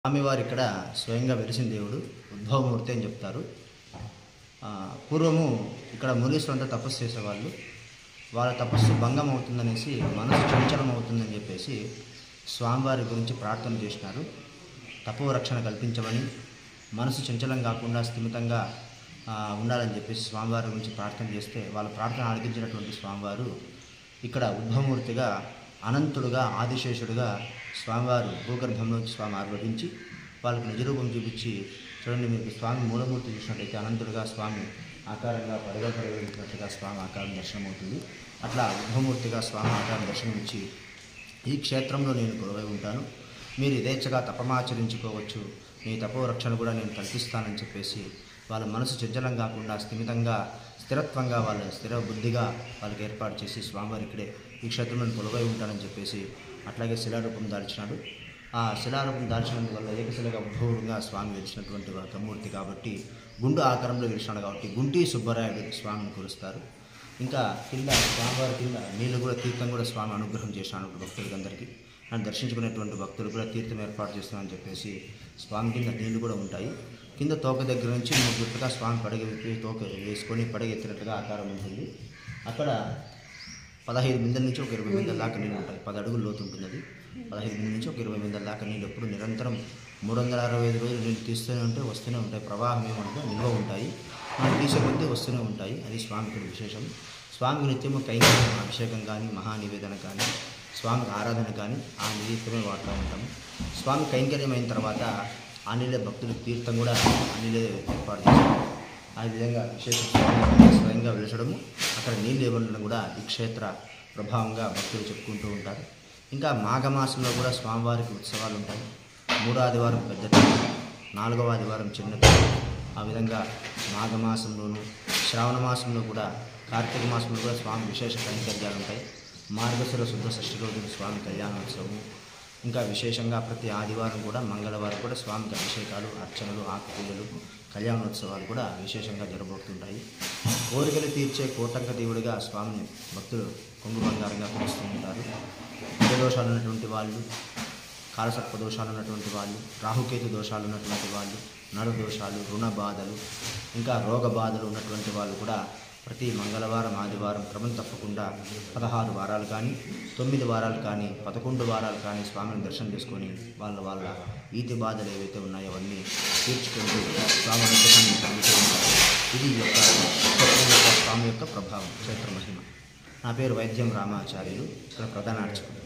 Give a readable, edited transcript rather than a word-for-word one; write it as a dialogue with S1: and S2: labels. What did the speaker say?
S1: స్వామివారు ఇక్కడ స్వయంగా వెలిసిన దేవుడు ఉద్భవమూర్తి అని చెప్తారు. పూర్వము ఇక్కడ మునీశ్వరులంతా తపస్సు చేసేవాళ్ళు. వాళ్ళ తపస్సు భంగం అవుతుందనేసి, మనసు చంచలం అవుతుందని చెప్పేసి స్వామివారి గురించి ప్రార్థన చేసినారు. తపోరక్షణ కల్పించమని, మనసు చంచలం కాకుండా స్థిమితంగా ఉండాలని చెప్పేసి స్వామివారి గురించి ప్రార్థన చేస్తే వాళ్ళ ప్రార్థన ఆలకించినటువంటి స్వామివారు ఇక్కడ ఉద్భవమూర్తిగా, అనంతుడుగా, ఆదిశేషుడుగా స్వామివారు భూగర్భంలోంచి స్వామి ఆవిర్భవించి వాళ్ళకు నిజరూపం చూపించి, చూడండి మీకు స్వామి మూలమూర్తి చూసినట్టయితే అనంతుడుగా స్వామి ఆకారంగా పరిగెత్తినట్టుగా స్వామి ఆకారం దర్శనమవుతుంది. అట్లా ఉద్భవమూర్తిగా స్వామి ఆకారం దర్శనమిచ్చి, ఈ క్షేత్రంలో నేను కొలువై ఉంటాను, మీరు యథేచ్ఛగా తపమాచరించుకోవచ్చు, మీ తపోరక్షణ కూడా నేను కల్పిస్తానని చెప్పేసి వాళ్ళ మనసు చంచలం కాకుండా స్థిమితంగా, స్థిరత్వంగా, వాళ్ళ స్థిర బుద్ధిగా వాళ్ళకి ఏర్పాటు చేసి స్వామివారి ఇక్కడే ఈ క్షేత్రంలో కొలువై ఉంటానని చెప్పేసి అట్లాగే శిలారూపం దాల్చినాడు. ఆ శిలారూపం దాల్చినందువల్ల ఏకశిలగా ఉద్భవంగా స్వామి వెలిసినటువంటి ఒక మూర్తి కాబట్టి, గుండు ఆకారంలో వెలిసినాడు కాబట్టి గుంటి సుబ్బరాయుడు స్వామిని కొలుస్తారు. ఇంకా కింద స్వామివారి కింద నీళ్ళు కూడా, తీర్థం కూడా స్వామి అనుగ్రహం చేసినాడు భక్తులకి అందరికీ. నన్ను దర్శించుకునేటువంటి భక్తులు కూడా తీర్థం ఏర్పాటు చేస్తున్నామని చెప్పేసి స్వామి కింద నీళ్లు కూడా ఉంటాయి. కింద తోక దగ్గర నుంచి 3 గుర్తుగా స్వామి పడగ విప్పి తోక వేసుకొని పడగెత్తినట్టుగా ఆకారం ఉంటుంది. అక్కడ 15 బిందెల నుంచి ఒక 20 బిందెల దాకా నీళ్ళు ఉంటాయి. 10 అడుగుల లోతు ఉంటుంది. అది 15 బిందెల నుంచి ఒక 20 బిందెల దాకా నీళ్ళు ఎప్పుడు నిరంతరం 365 రోజులు నీళ్ళు తీస్తూనే ఉంటే వస్తూనే ఉంటాయి. ప్రవాహం ఏమంటే నిల్వ ఉంటాయి, మనం తీసే కొద్దీ వస్తూనే ఉంటాయి. అది స్వామికి విశేషం. స్వామికి నిత్యము కైంకర్యం, అభిషేకం కానీ, మహానివేదన కానీ, స్వామికి ఆరాధన కానీ ఆ నిత్యమే వాడుతూ ఉంటాము. స్వామి కైంకర్యం అయిన తర్వాత ఆ నీళ్ళే భక్తులకు తీర్థం కూడా ఆ నీళ్ళే ఏర్పాటు చేస్తాము. ఆ విధంగా విశేష స్వయంగా వెలిచడము, అక్కడ నీళ్ళు ఇవ్వడం కూడా ఈ క్షేత్ర ప్రభావంగా భక్తులు చెప్పుకుంటూ ఉంటారు. ఇంకా మాఘమాసంలో కూడా స్వామివారికి ఉత్సవాలు ఉంటాయి. 3వ ఆదివారం పెద్ద తేదీ, 4వ ఆదివారం చిన్న తేదీ. ఆ విధంగా మాఘమాసంలోను, శ్రావణ మాసంలో కూడా, కార్తీక మాసంలో కూడా స్వామి విశేష కైంకర్యాలు ఉంటాయి. మార్గశిర శుద్ధ షష్ఠి రోజున స్వామి కళ్యాణోత్సవం. ఇంకా విశేషంగా ప్రతి ఆదివారం కూడా, మంగళవారం కూడా స్వామికి అభిషేకాలు, అర్చనలు, ఆకుపూజలు, కళ్యాణోత్సవాలు కూడా విశేషంగా జరగబోతుంటాయి. కోరికలు తీర్చే కోటంక దేవుడిగా స్వామిని భక్తులు కొంగు బంగారంగా కొలుస్తూ ఉంటారు. దోషాలు ఉన్నటువంటి వాళ్ళు, కాలసర్ప దోషాలు ఉన్నటువంటి వాళ్ళు, రాహుకేతు దోషాలు ఉన్నటువంటి వాళ్ళు, నడు దోషాలు, రుణ బాధలు, ఇంకా రోగ బాధలు ఉన్నటువంటి వాళ్ళు కూడా ప్రతి మంగళవారం, ఆదివారం క్రమం తప్పకుండా 16 వారాలు కానీ, 9 వారాలు కానీ, 11 వారాలు కానీ స్వామిని దర్శనం చేసుకొని వాళ్ళ ఈతి బాధలు ఏవైతే ఉన్నాయో అవన్నీ తీర్చుకుంటూ స్వామి అనుగ్రహాన్ని పొందుతూ ఉంటారు. ఇది స్వామి యొక్క ప్రభావం, క్షేత్ర మహిమ. నా పేరు వైద్యం రామాచార్యులు, ఇక్కడ ప్రధాన అర్చకుడు.